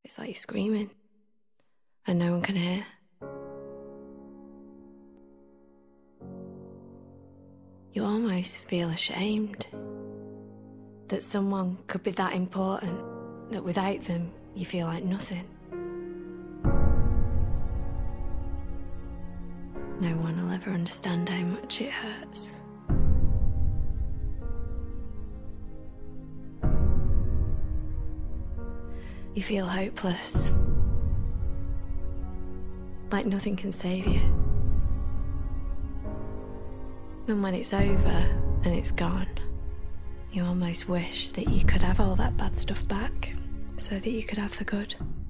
It's like you're screaming and no one can hear. You almost feel ashamed that someone could be that important, that without them you feel like nothing. No one will ever understand how much it hurts. You feel hopeless, like nothing can save you. And when it's over and it's gone, you almost wish that you could have all that bad stuff back so that you could have the good.